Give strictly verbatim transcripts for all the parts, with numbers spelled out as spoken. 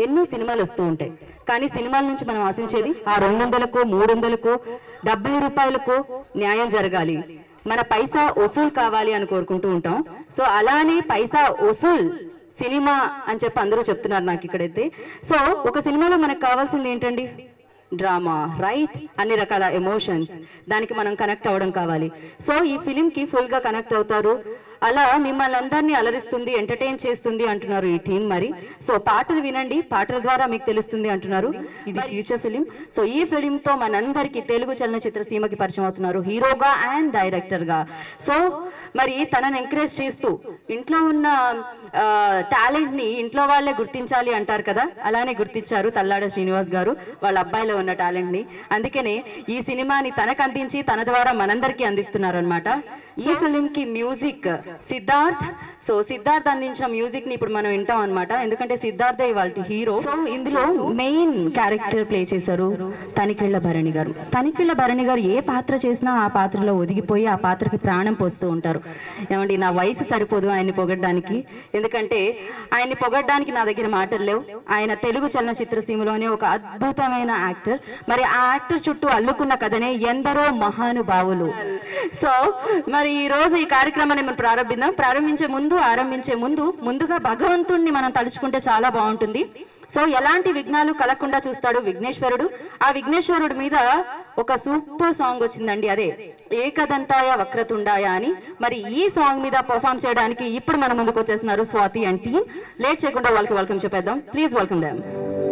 ఎన్నో సినిమాలు వస్తూ ఉంటాయి. కానీ సినిమాల నుంచి మనం ఆశించేది ఆ రెండు వందలకు మూడు వందలకు డెబ్బై రూపాయలకు న్యాయం జరగాలి, మన పైసా వసూలు కావాలి అని కోరుకుంటూ ఉంటాం. సో అలానే పైసా వసూల్ సినిమా అని చెప్పి అందరూ చెప్తున్నారు నాకు ఇక్కడైతే. సో ఒక సినిమాలో మనకు కావాల్సింది ఏంటండి? Drama, right? అన్ని రకాల ఎమోషన్స్, దానికి మనం కనెక్ట్ అవ్వడం కావాలి. సో ఈ ఫిలింకి ఫుల్గా కనెక్ట్ అవుతారు. అలా మిమ్మల్ని అందరినీ అలరిస్తుంది, ఎంటర్టైన్ చేస్తుంది అంటున్నారు ఈ టీం. మరి సో పాటలు వినండి, పాటల ద్వారా మీకు తెలుస్తుంది అంటున్నారు. ఇది ఫ్యూచర్ ఫిలిం. సో ఈ ఫిలింతో మనందరికీ తెలుగు చలనచిత్ర సీమకి పరిచయం అవుతున్నారు హీరోగా అండ్ డైరెక్టర్గా. సో మరి తనని ఎంకరేజ్ చేస్తూ ఇంట్లో ఉన్న టాలెంట్ ని ఇంట్లో వాళ్ళే గుర్తించాలి అంటారు కదా, అలానే గుర్తించారు తల్లాడ శ్రీనివాస్ గారు వాళ్ళ అబ్బాయిలో ఉన్న టాలెంట్ ని. అందుకనే ఈ సినిమాని తనకు అందించి తన ద్వారా మనందరికీ అందిస్తున్నారు అనమాట. ఈ ఫిలిం కి మ్యూజిక్ సిద్ధార్థ్. సో సిద్ధార్థ్ అందించిన మ్యూజిక్ ని ఇప్పుడు మనం వింటాం అనమాట, ఎందుకంటే సిద్ధార్థే ఇవాళ హీరో. సో ఇందులో మెయిన్ క్యారెక్టర్ ప్లే చేశారు తనికెళ్ల భరణి గారు. తనికెళ్ల భరణి గారు ఏ పాత్ర చేసినా ఆ పాత్రలో ఒదిగిపోయి ఆ పాత్రకి ప్రాణం పోస్తూ ఉంటారు. ఏమండి, నా వయసు సరిపోదు ఆయన్ని పొగడ్డానికి, ఎందుకంటే ఆయన్ని పొగడ్డానికి నా దగ్గర మాటలు లేవు. ఆయన తెలుగు చలనచిత్ర సీమలోనే ఒక అద్భుతమైన యాక్టర్. మరి ఆ యాక్టర్ చుట్టూ అల్లుకున్న కథనే ఎందరో మహానుభావులు. సో మరి ఈ రోజు ఈ కార్యక్రమాన్ని మనం ప్రారంభిద్దాం. ప్రారంభించే ముందు ఆరంభించే ముందు ముందుగా భగవంతుణ్ణి మనం తలుచుకుంటే చాలా బాగుంటుంది. సో ఎలాంటి విఘ్నాలు కలగకుండా చూస్తాడు విఘ్నేశ్వరుడు. ఆ విఘ్నేశ్వరుడు మీద ఒక సూపర్ సాంగ్ వచ్చిందండి, అదే ఏకదంతాయ వక్రతుండాయ అని. మరి ఈ సాంగ్ మీద పర్ఫామ్ చేయడానికి ఇప్పుడు మన ముందుకు వచ్చేస్తున్నారు స్వాతి అండ్ టీమ్. లేట్ చేయకుండా వాళ్ళకి వెల్కమ్ చెప్పేద్దాం. Please welcome them.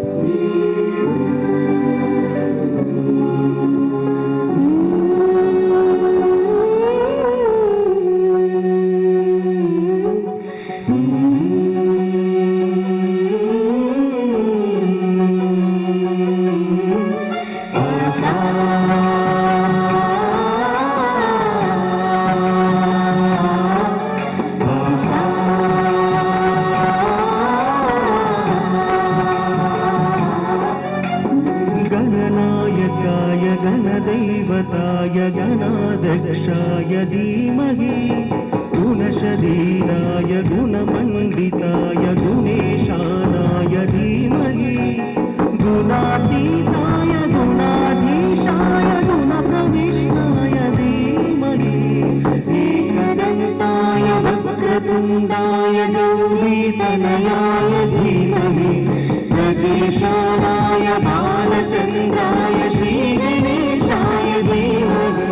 गणदैवताय गणाध्यक्षाय धीमहि गुणशरीराय गुणमण्डिताय गुणेशानाय धीमहि गुणातीताय गुणाधीशाय गुणप्रविष्टाय धीमहि एकदन्ताय वक्रतुण्डाय गौरीतनयाय धीमहि गजेशानाय बालचन्द्राय श्रीगणेशाय धीमहि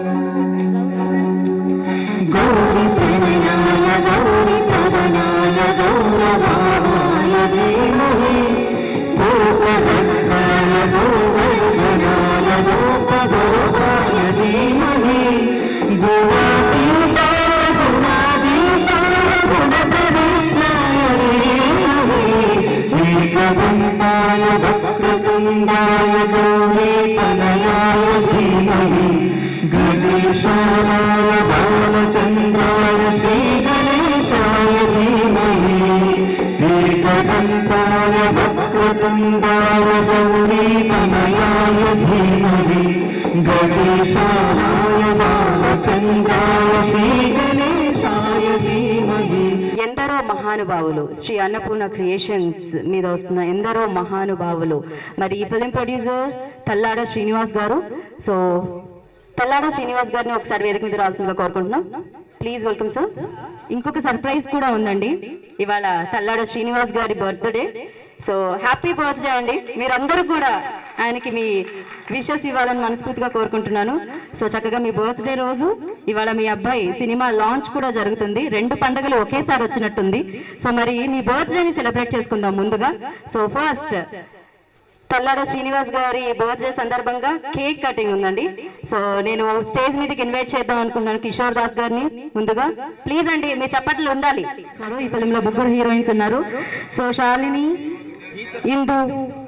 गौरीप्रणयाय गौरीपवनाय गौरवाय धीमहि गोसहस्राय गोवर्धनाय गोपगोपाय धीमहि गुणातीताय गुणाधीशाय गुणप्रविष्टाय धीमहि एकदन्ताय वक्रतुण्डाय गौरीतनयाय धीमहि गजेशानाय बालचन्द्राय श्रीगणेशाय धीमहि एकदन्ताय वक्रतुण्डाय गौरीतनयाय धीमहि गजेशानाय बालचन्द्राय श्रीगणेशाय धीमहि. ఎందరో మహానుభావులు, శ్రీ అన్నపూర్ణ క్రియేషన్స్ మీద వస్తున్న ఎందరో మహానుభావులు. మరి ఈ ఫిలిం ప్రొడ్యూసర్ తల్లాడ శ్రీనివాస్ గారు. సో తల్లాడ శ్రీనివాస్ గారిని ఒకసారి వేదిక మీద రావాల్సిందిగా కోరుకుంటున్నాం. Please welcome sir. ఇంకొక సర్ప్రైజ్ కూడా ఉందండి, ఇవాళ తల్లాడ శ్రీనివాస్ గారి బర్త్డే. సో హ్యాపీ బర్త్డే అండి. మీరందరూ కూడా ఆయనకి మీ విషెస్ ఇవ్వాలని మనస్ఫూర్తిగా కోరుకుంటున్నాను. సో చక్కగా మీ బర్త్డే రోజు ఇవాళ మీ అబ్బాయి సినిమా లాంచ్ కూడా జరుగుతుంది. రెండు పండుగలు ఒకేసారి వచ్చినట్టుంది. సో మరి మీ బర్త్డేని సెలబ్రేట్ చేసుకుందాం ముందుగా. సో ఫస్ట్ తల్లాడ శ్రీనివాస్ గారి బర్త్డే సందర్భంగా కేక్ కటింగ్ ఉందండి. సో నేను స్టేజ్ మీదకి ఇన్వైట్ చేద్దాం అనుకుంటున్నాను కిషోర్ దాస్ గారిని. ముందుగా ప్లీజ్ అండి, మీ చప్పట్లు ఉండాలి. చలో, ఈ ఫిలింలో ముగ్గురు హీరోయిన్స్ ఉన్నారు. So Shalini, Indu,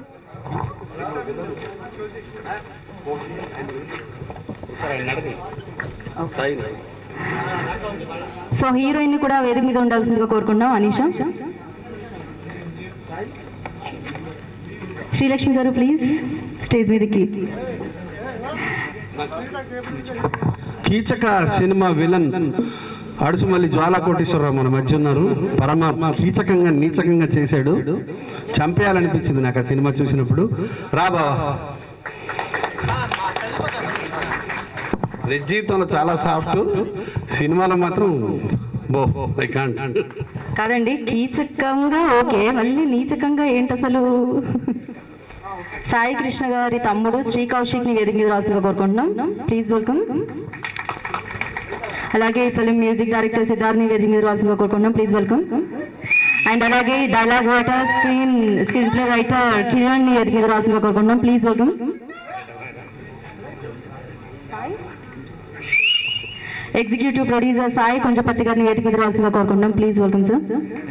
so heroine కూడా వేదిక మీద ఉండాల్సిందిగా కోరుకుంటున్నాం. అనీషా, శ్రీలక్ష్మి గారు ప్లీజ్ స్టేజ్ మీదకి. కీచక సినిమా విలన్ అడుసుమల్లి జ్వాలా కోటేశ్వరరావు మన మధ్య ఉన్నారు. పరమ కీచకంగా నీచకంగా చేశాడు, చంపేయాలనిపించింది నాకు ఆ సినిమా చూసినప్పుడు. రా బావా, నిజ జీవితంలో చాలా సాఫ్ట్, సినిమాలో మాత్రం బో ఐ కాంట్. కాదండి, కీచకంగా ఓకే, మళ్ళీ నీచకంగా ఏంటి అసలు? సాయి కృష్ణ గారి తమ్ముడు శ్రీ కౌశిక్ ని వేదిక మీద రావాల్సిందిగా కోరుకుంటున్నాం. Please welcome. అలాగే ఫిల్మ్ మ్యూజిక్ డైరెక్టర్ సిద్ధార్థ్ ని వేదిక మీద రావాల్సిందిగా కోరుకుంటున్నాం. Please welcome. అండ్ అలాగే dialogue writer, screen screenplay writer Kiran ని వేదిక మీద రావాల్సిందిగా కోరుకుంటున్నాం. Please welcome. Executive producer Sai Konchepatti గారిని వేదిక మీద రావాల్సిందిగా కోరుకుంటున్నాం. Please welcome sir.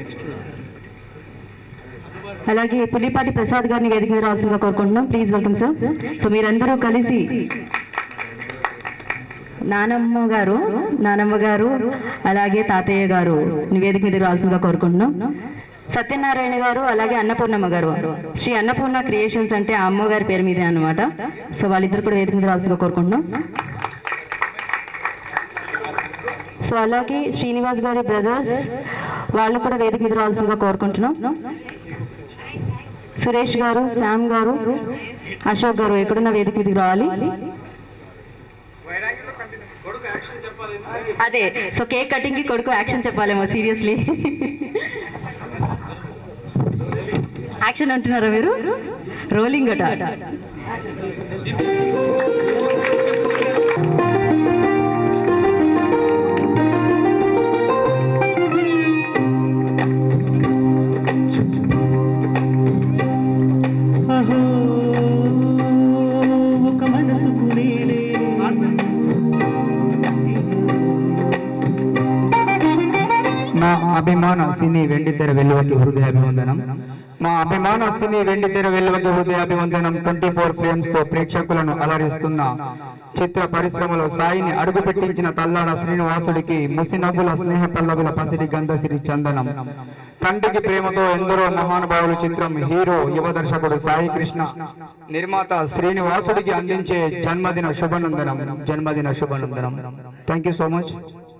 అలాగే పులిపాటి ప్రసాద్ గారిని వేదిక మీద రావాల్సిందిగా కోరుకుంటున్నాం. Please welcome sir. సో మీరందరూ కలిసి నానమ్మ గారు నానమ్మ గారు అలాగే తాతయ్య గారు వేదిక మీద రావాల్సిందిగా కోరుకుంటున్నాం. సత్యనారాయణ గారు అలాగే అన్నపూర్ణమ్మ గారు, శ్రీ అన్నపూర్ణ క్రియేషన్స్ అంటే ఆ అమ్మగారి పేరు మీదే అనమాట. సో వాళ్ళిద్దరు కూడా వేదిక మీద రావాల్సిందిగా కోరుకుంటున్నాం. సో అలాగే శ్రీనివాస్ గారి బ్రదర్స్ వాళ్ళు కూడా వేదిక మీద రావాల్సిందిగా కోరుకుంటున్నాం. సురేష్ గారు, శ్యామ్ గారు, అశోక్ గారు ఎక్కడున్న వేదిక మీదకి రావాలి. అదే, సో కేక్ కటింగ్ కి కొడుకు యాక్షన్ చెప్పాలేమో. సీరియస్లీ యాక్షన్ అంటున్నారా మీరు? రోలింగ్ అట. మా అభిమాన సినీ వెండితెర వెల్లువకి హృదయాభివందనం. మా అభిమాన సినీ వెండితెర వెల్లువకి హృదయాభివందనం. ట్వంటీ ఫోర్ ఫ్రేమ్స్ తో ప్రేక్షకులను అలరిస్తున్న చిత్ర పరిశ్రమలో సాయిని అడుగు పెట్టించిన తల్లాడ శ్రీనివాసుడికి ముసినవ్వుల స్నేహ పల్లవుల పసిడి గంధసిరి చందనం. తండ్రికి ప్రేమతో ఎందరో మహానుభావులు చిత్రం హీరో యువ దర్శకుడు సాయి కృష్ణ నిర్మాత శ్రీనివాసుడికి అందించే జన్మదిన శుభనందనం. జన్మదిన శుభనందనం. Thank you so much.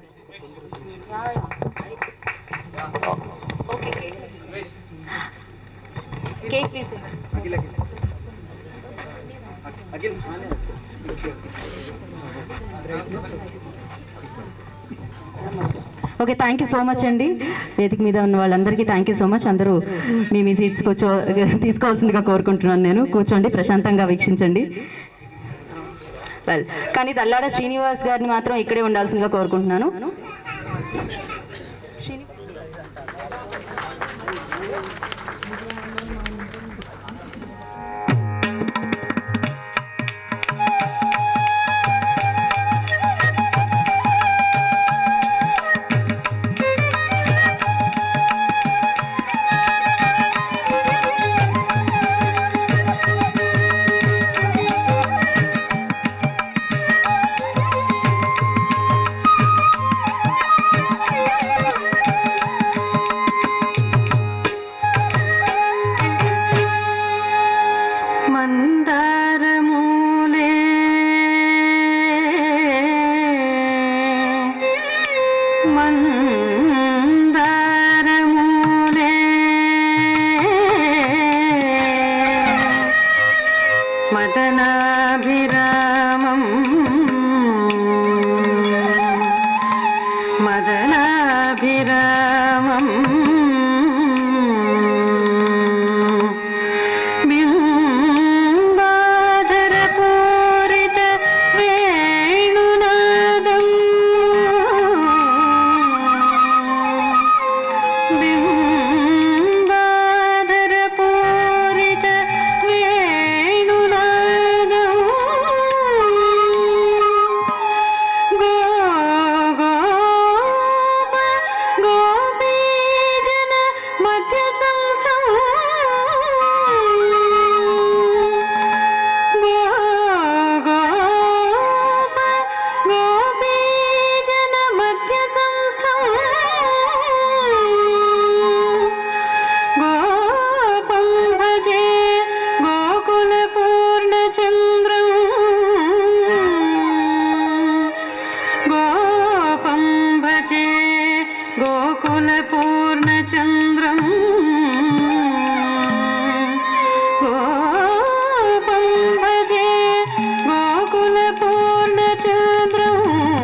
Okay, thank you so much అండి. వేదిక మీద ఉన్న వాళ్ళందరికీ థ్యాంక్ యూ సో మచ్. అందరూ మీ మీ సీట్స్ కూర్చో తీసుకోవాల్సిందిగా కోరుకుంటున్నాను. నేను కూర్చోండి, ప్రశాంతంగా వీక్షించండి. వెల్, కానీ తల్లాడ శ్రీనివాస్ గారిని మాత్రం ఇక్కడే ఉండాల్సిందిగా కోరుకుంటున్నాను. మదనాభిరామం మదనాభిరామం బింబాధర పూరిత వేణునాదం బింబాధర పూరిత వేణునాదం గో గోప గోపీజ పూర్ణచంద్రం గోపం భజే గోకుల పూర్ణచంద్రం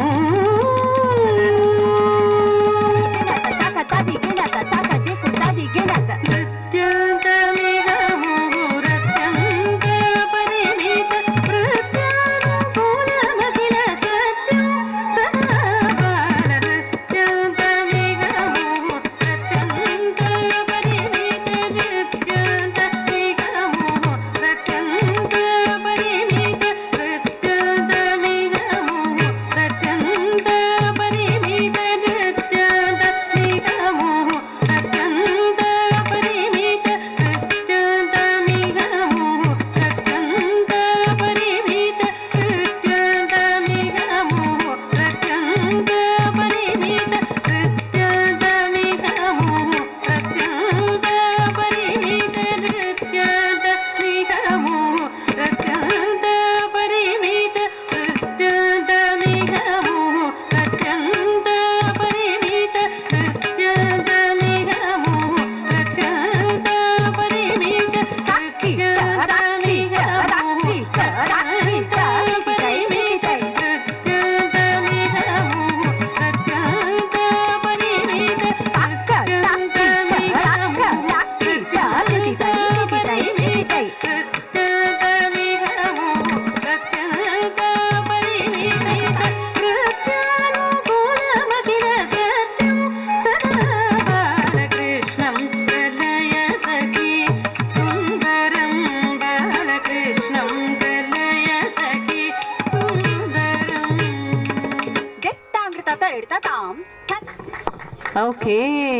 ఓకే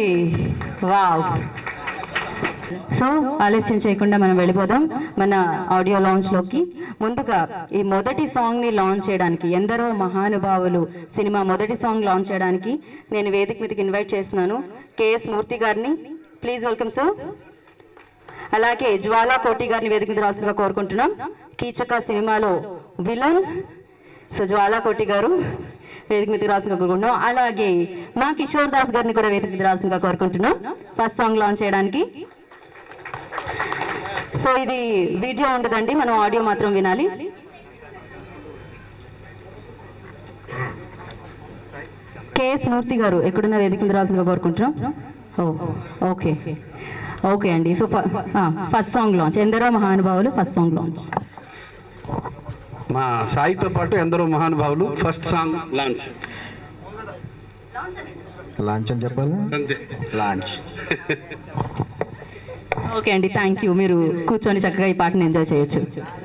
వావ్. సో ఆలస్యం చేయకుండా మనం వెళ్ళిపోదాం మన ఆడియో లాంచ్ లోకి. ముందుగా ఈ మొదటి సాంగ్ ని లాంచ్ చేయడానికి, ఎందరో మహానుభావులు సినిమా మొదటి సాంగ్ లాంచ్ చేయడానికి నేను వేదిక మీదకి ఇన్వైట్ చేస్తున్నాను కేఎస్ మూర్తి గారిని. Please welcome sir. అలాగే జ్వాలా కోటి గారిని వేదిక మీద రావాల్సిందిగా కోరుకుంటున్నాం. కీచక సినిమాలో విలన్. సో జ్వాలా కోటి గారు వేదిక మీద రావాల్సిందిగా కోరుకుంటున్నాం. అలాగే మా కిషోర్ దాస్ గారిని కూడా వేదిక మీద రావాల్సిందిగా కోరుకుంటున్నాం ఫస్ట్ సాంగ్ లాంచ్ చేయడానికి. సో ఇది వీడియో ఉండదండి, మనం ఆడియో మాత్రం వినాలి. కేఎస్ మూర్తి గారు ఎక్కడున్న వేదిక మీద రావాల్సిందిగా కోరుకుంటున్నాం. ఓ ఓకే ఓకే అండి. So first song launch, Endaro Mahanubhavulu first song launch. మా సాయితో పాటు ఎందరో Mahanubhavulu first song launch. Launch అని చెప్పాలి, అంతే లాంచ్. ఓకే అండి, థ్యాంక్ యూ. మీరు కూర్చొని చక్కగా ఈ పాటను ఎంజాయ్ చేయొచ్చు.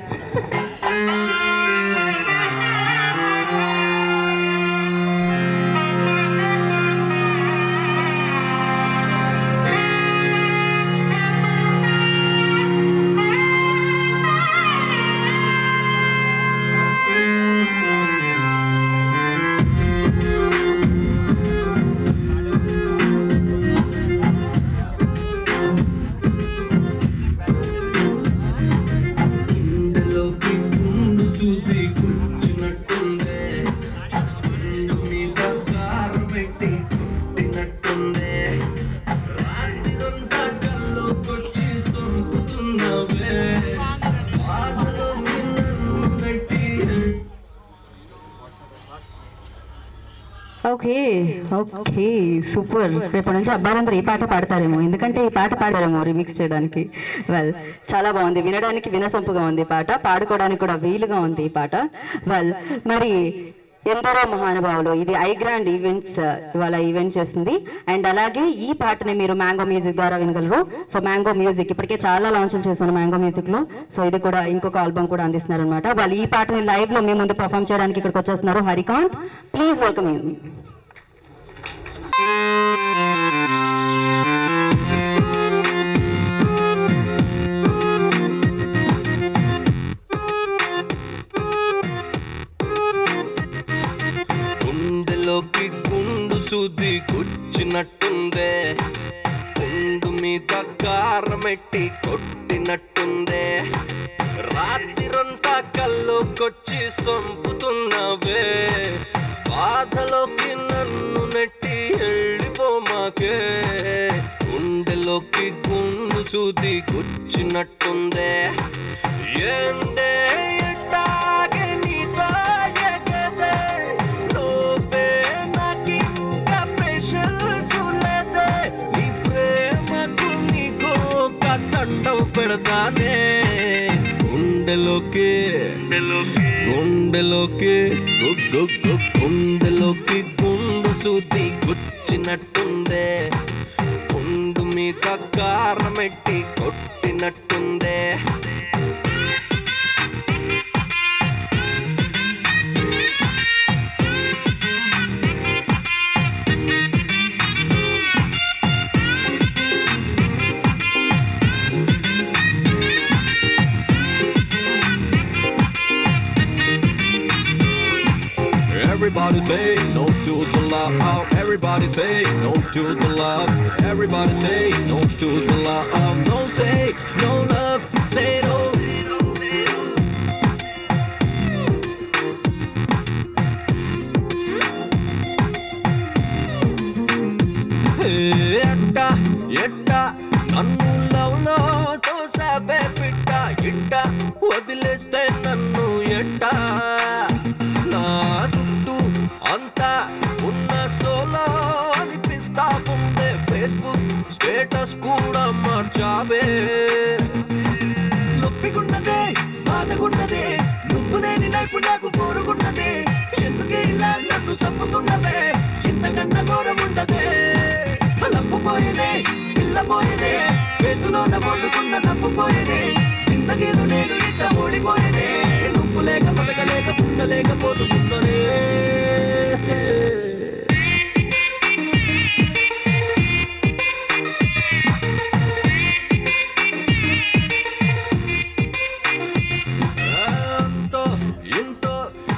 Okay okay super. రేపటి నుంచి అబ్బాయిలందరూ ఈ పాట పాడతారేమో, ఎందుకంటే ఈ పాట పాడారేమో రిమిక్స్ చేయడానికి. వెల్ చాలా బాగుంది, వినడానికి వినసొంపుగా ఉంది ఈ పాట, పాడుకోవడానికి కూడా వీలుగా ఉంది ఈ పాట. వెల్ మరి ఎందరో మహానుభావులు, ఇది ఐ గ్రాండ్ ఈవెంట్స్ ఇవాళ ఈవెంట్ చేస్తుంది. అండ్ అలాగే ఈ పాటని మీరు మ్యాంగో మ్యూజిక్ ద్వారా వినగలరు. సో మ్యాంగో మ్యూజిక్ ఇప్పటికే చాలా లాంచ్లు చేశాను మ్యాంగో మ్యూజిక్ లో. సో ఇది కూడా ఇంకొక ఆల్బమ్ కూడా అందిస్తున్నారు అనమాట. వాళ్ళు ఈ పాటని లైవ్ లో మీ ముందు పర్ఫామ్ చేయడానికి ఇక్కడికి వచ్చేస్తున్నారు. Harikanth, please welcome you. గుండెలోకి గుండు సూది కూర్చున్నట్టుందే, గుండు మీద కారమెట్టి కొట్టినట్టుందే, రాత్రిరంతా కల్లోకొచ్చి సంపుతున్నవే, బాధలోకి నన్ను నెట్టి వెళ్ళిపోమా ప్రేమకే గుండెలోకి గుండు సూది గుచ్చినట్టుందే ఏందే ఎట్టాగే నీతో ఎగదే నువ్వే నాకింకా స్పెషల్ చూలేదే నీ ప్రేమకు నీకు ఒక దండం పెడతానే గుండెలోకి గుండెలోకి గుండెలోకి గుండు సూది గుచ్చినట్టుందే గుండు మీద కారమెట్టి కొట్టినట్టుందే Everybody say no to the love. Everybody say no to the love. Everybody say no to the love. No say no love. Say no. ఎట్ట ఎట్ట నన్ను లవ్లో తోసావే పిట్ట ఇట్ట వదిలేస్తే నన్ను ఎట్ట నా చుట్టూ అంతా ఉన్న సోలో అనిపిస్తా ముందే ఫేస్బుక్ స్టేటస్ కూడా మార్చావే నొప్పిగున్నదే బాధగున్నదే నువ్వు లేని లైఫ్ నాకు కోరుకున్నదే ఎందుకే ఇలా నన్ను చంపుతున్నవే ఇంతకన్నా ఘోరం ఉండదే నవ్వుపోయేదే పిల్లపోయేదే వేసులోన వండుకున్న నవ్వుపోయేదే జిందగీలు నేను ఇట్ట ఓడిపోయేదే నువ్వు లేక బతకలేక ఉండలేకపోతున్నదే అంతో ఇంతో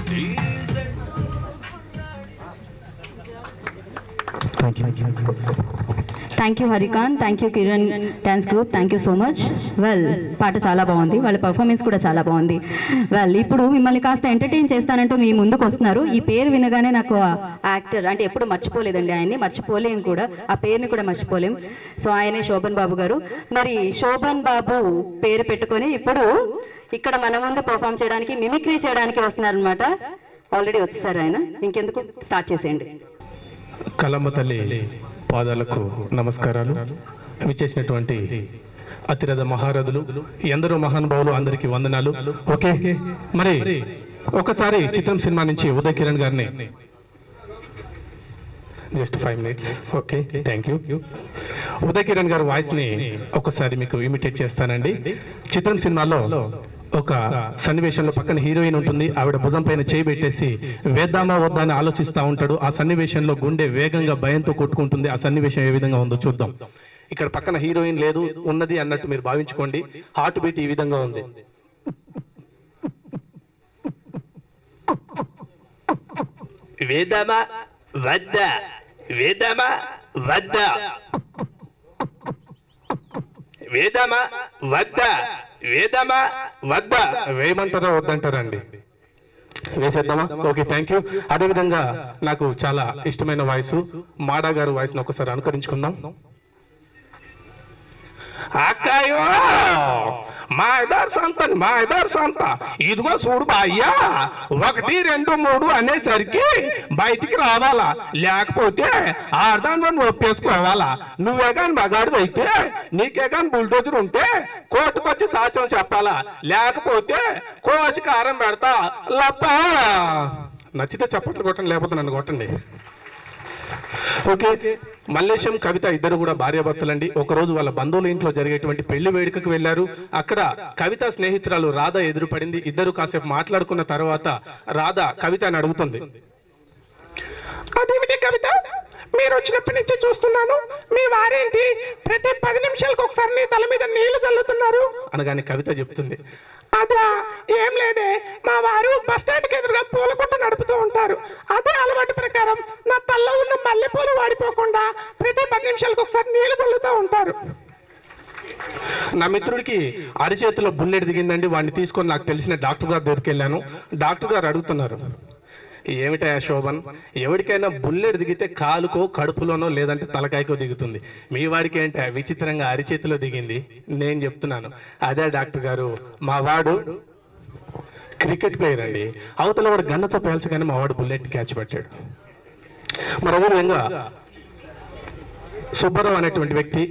thank you Harikanth, thank you Kiran dance group, thank you so much. Well, పాట చాలా బాగుంది, వాళ్ళ పర్ఫార్మెన్స్ కూడా చాలా బాగుంది. వెల్, ఇప్పుడు మిమ్మల్ని కాస్త ఎంటర్టైన్ చేస్తానంటూ మీ ముందుకు వస్తున్నారు. ఈ పేరు వినగానే నాకు యాక్టర్ అంటే ఎప్పుడు మర్చిపోలేదండి, ఆయన్ని మర్చిపోలేం కూడా, ఆ పేరుని కూడా మర్చిపోలేం. సో ఆయనే శోభన్ బాబు గారు. మరి శోభన్ బాబు పేరు పెట్టుకొని ఇప్పుడు ఇక్కడ మన ముందు పర్ఫామ్ చేయడానికి, మిమిక్రీ చేయడానికి వస్తున్నారనమాట. ఆల్రెడీ వచ్చేసారు ఆయన, ఇంకెందుకు స్టార్ట్ చేసేయండి. కలమ్మ తల్లి పాదాలకు నమస్కారాలు. విచ్చేసినటువంటి అతిరథ మహారథులు, ఎందరో మహానుభావులు, అందరికీ వందనాలు. ఓకే, మరి ఒకసారి చిత్రం సినిమా నుంచి ఉదయ్ కిరణ్ గారిని just five minutes. Okay, thank you. Uday Kiran గారి వాయిస్ ని ఒకసారి మీకు ఇమిటేట్ చేస్తానండి. చిత్రం సినిమాలో ఒక సన్నివేశంలో పక్కన హీరోయిన్ ఉంటుంది, ఆవిడ భుజం పైన చేయి పెట్టేసి వేద్దామా వద్దా అని ఆలోచిస్తూ ఉంటాడు. ఆ సన్నివేశంలో గుండె వేగంగా భయంతో కొట్టుకుంటుంది. ఆ సన్నివేశం ఏ విధంగా ఉందో చూద్దాం. ఇక్కడ పక్కన హీరోయిన్ లేదు, ఉన్నది అన్నట్టు మీరు భావించుకోండి. హార్ట్ బీట్ ఈ విధంగా ఉంది. వేద్దామా వద్దా, వేద్దామా వద్దా, వేద్దామా వద్దా, వేద్దామా వద్దా. వేయమంటారా వద్దంటారండి? వేసేద్దామా? Okay, thank you. అదేవిధంగా నాకు చాలా ఇష్టమైన వాయిస్ మాడా గారు వాయిస్ ని ఒకసారి అనుకరించుకుందాం. అక్కయ్యో మా ఇద్దరు సంత మా ఇద్దరు సంత ఇదిగో చూడు బాయ్యా, ఒకటి రెండు మూడు అనేసరికి బయటికి రావాలా, లేకపోతే ఆర్దాన్ని ఒప్పేసుకోవాలా. నువ్వే కానీ మగాడు అయితే, నీకే కానీ బుల్డోజర్ ఉంటే కోర్టుకొచ్చి సాక్ష్యం చెప్పాలా, లేకపోతే కోసి కారం పెడతా లప్పా. నచ్చితే చప్పట్లు కొట్టండి, లేకపోతే నన్ను కొట్టండి. ఓకే, మల్లేశం కవిత ఇద్దరు కూడా భార్యాభర్తలండి. ఒకరోజు వాళ్ళ బంధువుల ఇంట్లో జరిగేటువంటి పెళ్లి వేడుకకు వెళ్లారు. అక్కడ కవిత స్నేహితురాలు రాధ ఎదురుపడింది. ఇద్దరు కాసేపు మాట్లాడుకున్న తర్వాత రాధ కవితని అడుగుతుంది, అదేమిటి కవిత, మీరు వచ్చినప్పటి నుంచి చూస్తున్నాను, మీ వారేంటి ప్రతి పది నిమిషాలకు ఒకసారి నీ తల మీద నీళ్లు చల్లుతున్నారు అనగానే కవిత చెప్తుంది, అదా ఏం లేదే, మా వారు బస్ స్టాండ్కి ఎదురుగా పూల కొట్టు నడుపుతూ ఉంటారు. అదే అలవాటు ప్రకారం నా తల్లో ఉన్న మల్లెపూలు వాడిపోకుండా ప్రతి పది నిమిషాలకు ఒకసారి నీళ్లు చల్లుతూ ఉంటారు. నా మిత్రుడికి అరిచేతిలో బుల్లెట్ దిగిందండి. వాడిని తీసుకొని నాకు తెలిసిన డాక్టర్ గారి దగ్గరికి వెళ్ళాను. డాక్టర్ గారు అడుగుతున్నారు, ఏమిటా శోభన్, ఎవరికైనా బుల్లెట్ దిగితే కాలుకో కడుపులోనో లేదంటే తలకాయకో దిగుతుంది, మీ వాడికి ఏంటా విచిత్రంగా అరిచేతిలో దిగింది? నేను చెప్తున్నాను, అదే డాక్టర్ గారు, మా వాడు క్రికెట్ ప్లేయర్ అండి, అవతల వాడు గన్నతో పేల్చగానే మా వాడు బుల్లెట్ క్యాచ్ పెట్టాడు. మరి అదే విధంగా సుబ్బారావు అనేటువంటి వ్యక్తి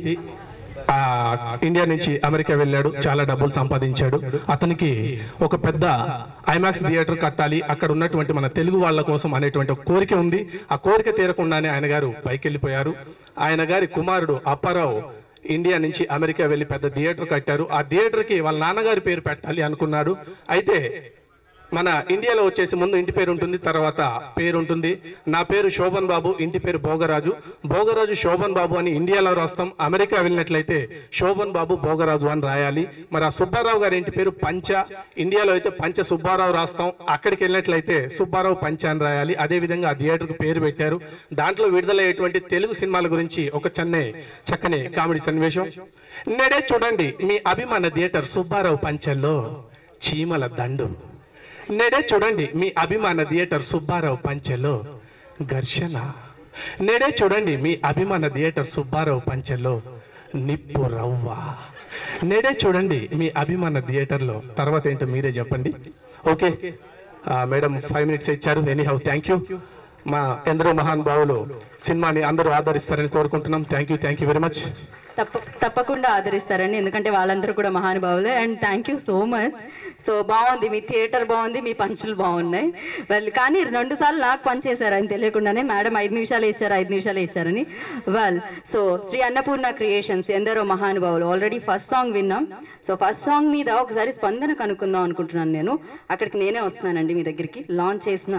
ఇండియా నుంచి అమెరికా వెళ్ళాడు, చాలా డబ్బులు సంపాదించాడు. అతనికి ఒక పెద్ద ఐమాక్స్ థియేటర్ కట్టాలి అక్కడ ఉన్నటువంటి మన తెలుగు వాళ్ళ కోసం అనేటువంటి ఒక కోరిక ఉంది. ఆ కోరిక తీరకుండానే ఆయన గారు పైకి వెళ్ళిపోయారు. ఆయన గారి కుమారుడు అప్పారావు ఇండియా నుంచి అమెరికా వెళ్ళి పెద్ద థియేటర్ కట్టారు. ఆ థియేటర్కి వాళ్ళ నాన్నగారి పేరు పెట్టాలి అనుకున్నాడు. అయితే మన ఇండియాలో వచ్చేసి ముందు ఇంటి పేరు ఉంటుంది, తర్వాత పేరు ఉంటుంది. నా పేరు శోభన్ బాబు, ఇంటి పేరు భోగరాజు. భోగరాజు శోభన్ బాబు అని ఇండియాలో రాస్తాం, అమెరికా వెళ్ళినట్లయితే శోభన్ బాబు భోగరాజు అని రాయాలి. మరి ఆ సుబ్బారావు గారి ఇంటి పేరు పంచ, ఇండియాలో అయితే పంచ సుబ్బారావు రాస్తాం, అక్కడికి వెళ్ళినట్లయితే సుబ్బారావు పంచ అని రాయాలి. అదేవిధంగా ఆ థియేటర్కు పేరు పెట్టారు. దాంట్లో విడుదలయ్యేటువంటి తెలుగు సినిమాల గురించి ఒక చెన్నై చక్కని కామెడీ సన్నివేశం. నేడే చూడండి మీ అభిమాన థియేటర్ సుబ్బారావు పంచల్లో చీమల దండు. నేడే చూడండి మీ అభిమాన థియేటర్ సుబ్బారావు పంచెలో ఘర్షణ. నేడే చూడండి మీ అభిమాన థియేటర్ సుబ్బారావు పంచెలో నిప్పు రవ్వ. నేడే చూడండి మీ అభిమాన థియేటర్లో తర్వాత ఏంటో మీరే చెప్పండి. ఓకే మేడం, ఫైవ్ మినిట్స్ ఇచ్చారు. Anyhow thank you. మా ఎందరో మహానుభావులు సినిమాని అందరూ ఆదరిస్తారని కోరుకుంటున్నాం. Thank you thank you very much. తప్ప తప్పకుండా ఆదరిస్తారండి, ఎందుకంటే వాళ్ళందరూ కూడా మహానుభావులే. And thank you so much. So బాగుంది, మీ థియేటర్ బాగుంది, మీ పంచులు బాగున్నాయి. వాళ్ళు కానీ రెండు సార్లు నాకు పంచ్ చేశారు అని తెలియకుండానే. మేడం ఐదు నిమిషాలే ఇచ్చారు ఐదు నిమిషాలే ఇచ్చారని. Well, so Shri Annapurna creations ఎందరో మహానుభావులు ఆల్రెడీ ఫస్ట్ సాంగ్ విన్నాం. సో ఫస్ట్ సాంగ్ మీద ఒకసారి స్పందన కనుక్కుందాం అనుకుంటున్నాను నేను. అక్కడికి నేనే వస్తున్నానండి మీ దగ్గరికి. లాంచ్ చేసిన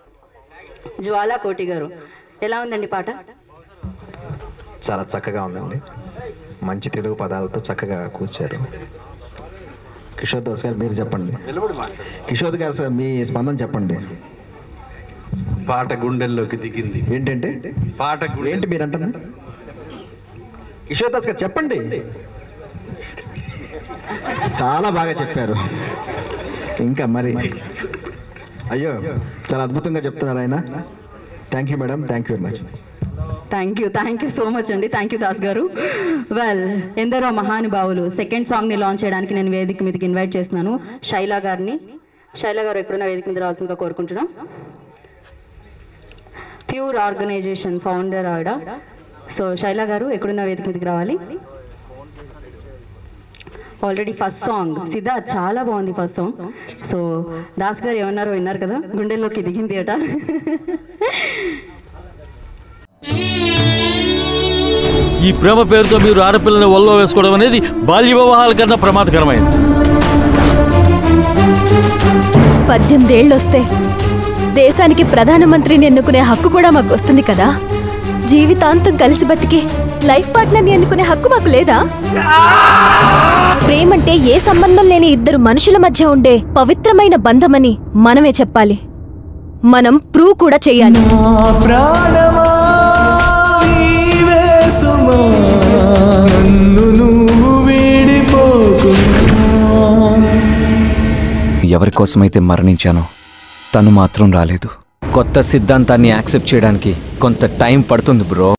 జ్వాలా కోటి గారు, ఎలా ఉందండి పాట? చాలా చక్కగా ఉందండి, మంచి తెలుగు పదాలతో చక్కగా కూర్చారు. కిషోర్ దాస్ గారు మీరు చెప్పండి. కిషోర్ గారు సార్ మీ స్పందన చెప్పండి. పాట గుండెల్లోకి దిగింది. ఏంటంటే పాట ఏంటి మీరు అంటున్నారు? కిషోర్ దాస్ గారు చెప్పండి. చాలా బాగా చెప్పారు. ఇంకా మరి అయ్యో చాలా అద్భుతంగా చెప్తున్నారు ఆయన. Thank you madam, thank you very much. Thank you thank you so much అండి. థ్యాంక్ యూ దాస్ గారు. వెల్, ఎందరో మహానుభావులు సెకండ్ సాంగ్ని లాంచ్ చేయడానికి నేను వేదిక మీదకి ఇన్వైట్ చేస్తున్నాను శైలా గారిని. శైలా గారు ఎక్కడున్న వేదిక మీద రావాల్సిందిగా కోరుకుంటున్నాం. ప్యూర్ ఆర్గనైజేషన్ ఫౌండర్ ఆవిడ. సో శైలా గారు ఎక్కడున్న వేదిక మీదకి రావాలి. ఆల్రెడీ ఫస్ట్ సాంగ్ సిద్ధార్థ్ చాలా బాగుంది ఫస్ట్ సాంగ్. సో దాస్ గారు ఏమన్నారో విన్నారు కదా, గుండెల్లోకి దిగింది అట. ఈ ప్రేమ పేరుతో మీరు ఆడపిల్లని ఒళ్ళో వేసుకోవడం అనేది బాల్య వివాహాల కన్నా ప్రమాదకరమైంది. పద్దెనిమిదేళ్ళు వస్తే దేశానికి ప్రధానమంత్రిని ఎన్నుకునే హక్కు కూడా మాకు వస్తుంది కదా. జీవితాంతం కలిసి బతికి లైఫ్ పార్ట్నర్ని ఎన్నుకునే హక్కు మాకు లేదా? ప్రేమంటే ఏ సంబంధం లేని ఇద్దరు మనుషుల మధ్య ఉండే పవిత్రమైన బంధమని మనమే చెప్పాలి. మనం ప్రూవ్ కూడా చెయ్యాలి. ఎవరి కోసమైతే మరణించానో తను మాత్రం రాలేదు. కొత్త సిద్ధాంతాన్ని యాక్సెప్ట్ చేయడానికి కొంత టైం పడుతుంది బ్రో.